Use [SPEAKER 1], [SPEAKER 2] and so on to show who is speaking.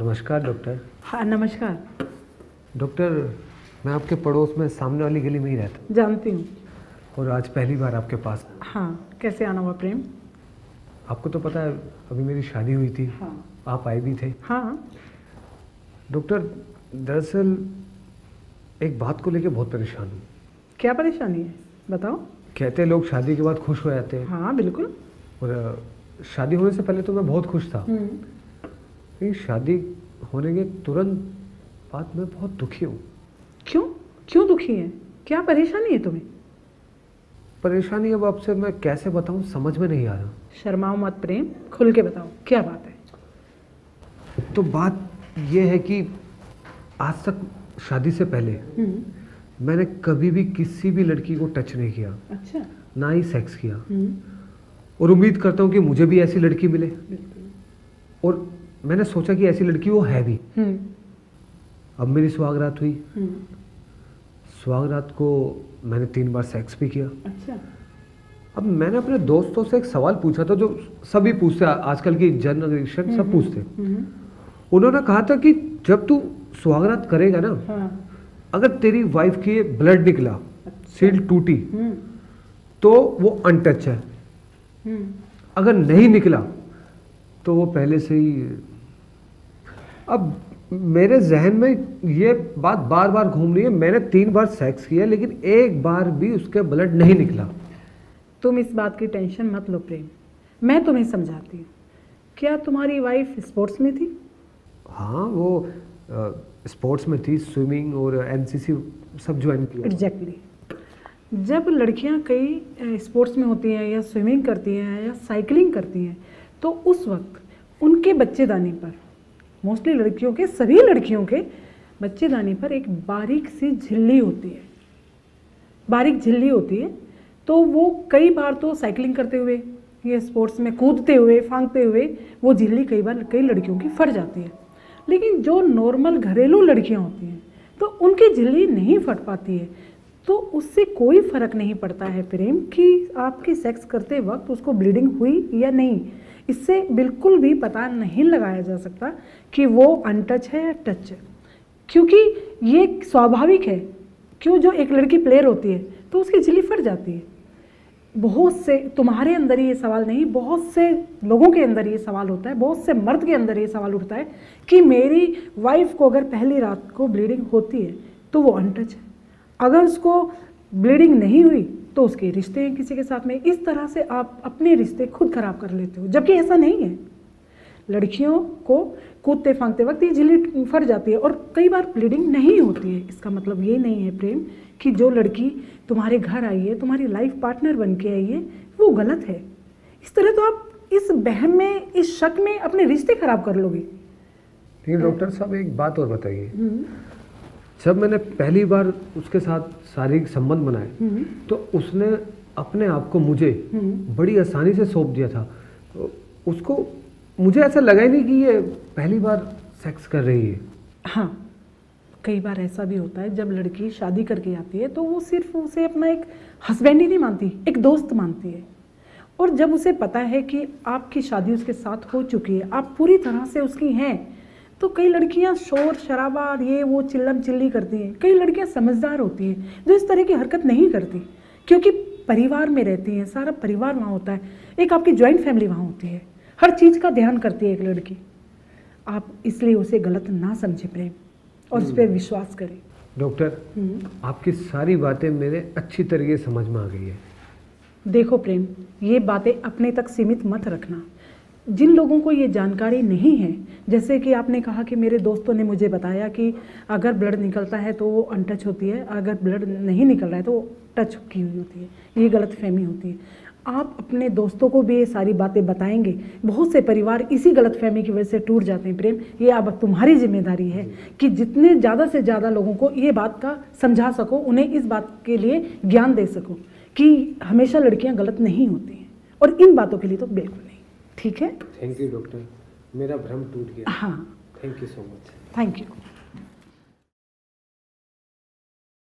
[SPEAKER 1] नमस्कार डॉक्टर।
[SPEAKER 2] हाँ नमस्कार।
[SPEAKER 1] डॉक्टर, मैं आपके पड़ोस में सामने वाली गली में ही रहता हूँ।
[SPEAKER 2] जानती हूँ।
[SPEAKER 1] और आज पहली बार आपके पास।
[SPEAKER 2] हाँ, कैसे आना हुआ प्रेम?
[SPEAKER 1] आपको तो पता है अभी मेरी शादी हुई थी।
[SPEAKER 2] हाँ।
[SPEAKER 1] आप आए भी थे।
[SPEAKER 2] हाँ।
[SPEAKER 1] डॉक्टर, दरअसल एक बात को लेकर बहुत परेशान हूँ।
[SPEAKER 2] क्या परेशानी है, बताओ।
[SPEAKER 1] कहते हैं लोग शादी के बाद खुश हो जाते हैं।
[SPEAKER 2] हाँ बिल्कुल।
[SPEAKER 1] और शादी होने से पहले तो मैं बहुत खुश था, लेकिन शादी होने के तुरंत बाद मैं बहुत दुखी हूँ।
[SPEAKER 2] क्यों क्यों दुखी है? क्या परेशानी है तुम्हें?
[SPEAKER 1] परेशानी अब आपसे मैं कैसे बताऊँ, समझ में नहीं आ रहा।
[SPEAKER 2] शर्माओ मत प्रेम, खुल के बताओ क्या बात है।
[SPEAKER 1] तो बात यह है कि आज तक शादी से पहले मैंने कभी भी किसी भी लड़की को टच नहीं किया।
[SPEAKER 2] अच्छा।
[SPEAKER 1] ना ही सेक्स किया। और उम्मीद करता हूँ कि मुझे भी ऐसी लड़की मिले। और मैंने सोचा कि ऐसी लड़की वो है भी। अब मेरी सुहागरात हुई। सुहागरात को मैंने 3 बार सेक्स भी किया।
[SPEAKER 2] अच्छा।
[SPEAKER 1] अब मैंने अपने दोस्तों से एक सवाल पूछा था जो सभी पूछते, आजकल की जनरेशन सब पूछते। उन्होंने कहा था कि जब तू सुहागरात करेगा ना, अगर तेरी वाइफ की ब्लड निकला, सील टूटी, तो वो अनटच है। अगर नहीं निकला तो वो पहले से ही। अब मेरे जहन में ये बात बार बार घूम रही है। मैंने 3 बार सेक्स किया लेकिन एक बार भी उसके ब्लड नहीं निकला।
[SPEAKER 2] तुम इस बात की टेंशन मत लो प्रेम, मैं तुम्हें समझाती हूँ। क्या तुम्हारी वाइफ स्पोर्ट्स में थी?
[SPEAKER 1] हाँ, वो स्पोर्ट्स में थी, स्विमिंग और एनसीसी सब ज्वाइन किया।
[SPEAKER 2] एग्जैक्टली। जब लड़कियां कई स्पोर्ट्स में होती हैं या स्विमिंग करती हैं या साइकिलिंग करती हैं, तो उस वक्त उनके बच्चेदानी पर, मोस्टली लड़कियों के, सभी लड़कियों के बच्चेदानी पर एक बारीक सी झिल्ली होती है। बारीक झिल्ली होती है। तो वो कई बार तो साइकिलिंग करते हुए या स्पोर्ट्स में कूदते हुए, फांगते हुए वो झिल्ली कई बार कई लड़कियों की फट जाती है। लेकिन जो नॉर्मल घरेलू लड़कियां होती हैं तो उनकी झिल्ली नहीं फट पाती है। तो उससे कोई फर्क नहीं पड़ता है प्रेम कि आपकी सेक्स करते वक्त उसको ब्लीडिंग हुई या नहीं। इससे बिल्कुल भी पता नहीं लगाया जा सकता कि वो अनटच है या टच है, क्योंकि ये स्वाभाविक है। क्यों, जो एक लड़की प्लेयर होती है तो उसकी झिल्ली फट जाती है। बहुत से, तुम्हारे अंदर ये सवाल नहीं, बहुत से लोगों के अंदर ये सवाल होता है, बहुत से मर्द के अंदर ये सवाल उठता है कि मेरी वाइफ को अगर पहली रात को ब्लीडिंग होती है तो वो अनटच है, अगर उसको ब्लीडिंग नहीं हुई तो उसके रिश्ते हैं किसी के साथ में। इस तरह से आप अपने रिश्ते खुद खराब कर लेते हो, जबकि ऐसा नहीं है। लड़कियों को कूदते फांगते वक्त ये झिल्ली फट जाती है और कई बार ब्लीडिंग नहीं होती है। इसका मतलब ये नहीं है प्रेम कि जो लड़की तुम्हारे घर आई है, तुम्हारी लाइफ पार्टनर बन के आई है, वो गलत है। इस तरह तो आप इस बहम में, इस शक में अपने रिश्ते खराब कर लोगे।
[SPEAKER 1] लेकिन डॉक्टर साहब एक बात और बताइए, जब मैंने पहली बार उसके साथ शारीरिक संबंध बनाए तो उसने अपने आप को मुझे बड़ी आसानी से सौंप दिया था। उसको, मुझे ऐसा लगा ही नहीं कि ये पहली बार सेक्स कर रही है।
[SPEAKER 2] हाँ, कई बार ऐसा भी होता है, जब लड़की शादी करके आती है तो वो सिर्फ उसे अपना एक हस्बैंड ही नहीं मानती, एक दोस्त मानती है। और जब उसे पता है कि आपकी शादी उसके साथ हो चुकी है, आप पूरी तरह से उसकी हैं, तो कई लड़कियां शोर शराबा ये वो चिल्लम चिल्ली करती हैं। कई लड़कियां समझदार होती हैं जो इस तरह की हरकत नहीं करती, क्योंकि परिवार में रहती हैं, सारा परिवार वहाँ होता है, एक आपकी जॉइंट फैमिली वहाँ होती है, हर चीज़ का ध्यान करती है एक लड़की। आप इसलिए उसे गलत ना समझे प्रेम, और उस पर विश्वास करें।
[SPEAKER 1] डॉक्टर, आपकी सारी बातें मेरे अच्छी तरीके से समझ में आ गई है।
[SPEAKER 2] देखो प्रेम, ये बातें अपने तक सीमित मत रखना। जिन लोगों को ये जानकारी नहीं है, जैसे कि आपने कहा कि मेरे दोस्तों ने मुझे बताया कि अगर ब्लड निकलता है तो वो अनटच होती है, अगर ब्लड नहीं निकल रहा है तो वो टच की हुई होती है, ये गलतफहमी होती है। आप अपने दोस्तों को भी ये सारी बातें बताएंगे। बहुत से परिवार इसी गलतफहमी की वजह से टूट जाते हैं प्रेम। ये अब तुम्हारी जिम्मेदारी है कि जितने ज़्यादा से ज़्यादा लोगों को ये बात का समझा सको, उन्हें इस बात के लिए ज्ञान दे सको कि हमेशा लड़कियां गलत नहीं होती हैं, और इन बातों के लिए तो बिल्कुल नहीं। ठीक है?
[SPEAKER 1] थैंक यू डॉक्टर, मेरा भ्रम टूट गया।
[SPEAKER 2] हाँ,
[SPEAKER 1] thank you so much.
[SPEAKER 2] Thank you.